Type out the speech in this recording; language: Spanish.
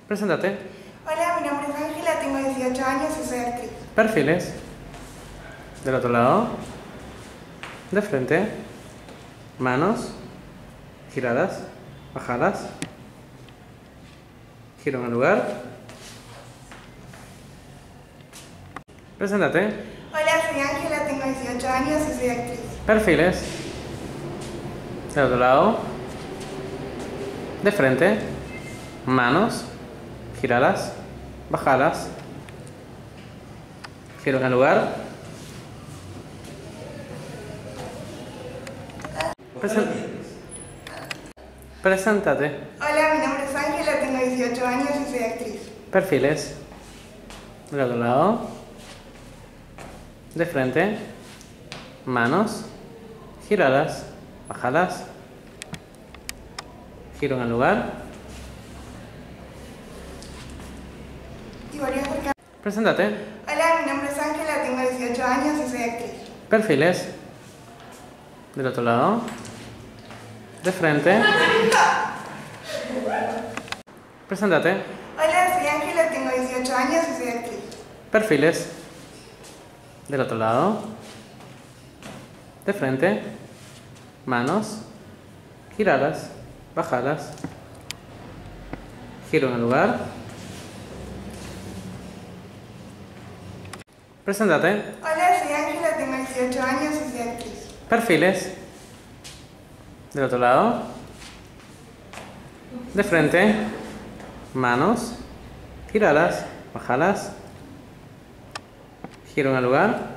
Preséntate. Hola, mi nombre es Ángela, tengo 18 años y soy actriz. Perfiles. Del otro lado. De frente. Manos. Giradas. Bajadas. Giro en el lugar. Preséntate. Hola, soy Ángela, tengo 18 años y soy actriz. Perfiles. Del otro lado. De frente. Manos. Giradas. Bajadas. Giro en el lugar. Preséntate. Hola, mi nombre es Ángela, tengo 18 años y soy actriz. Perfiles. Del otro lado. De frente. Manos. Giradas. Bajadas. Giro en el lugar. Y volví a acercar. Preséntate. Hola, mi nombre es Ángela, tengo 18 años y soy actriz. Perfiles. Del otro lado. De frente. Preséntate. Hola, soy Ángela, tengo 18 años y soy actriz. Perfiles. Del otro lado. De frente. Manos. Giradas. Bajadas. Giro en el lugar. Preséntate. Hola, soy Ángela, tengo 18 años y soy actriz. Perfiles. Del otro lado. De frente. Manos. Giradas. Bajadas. Giro en el lugar.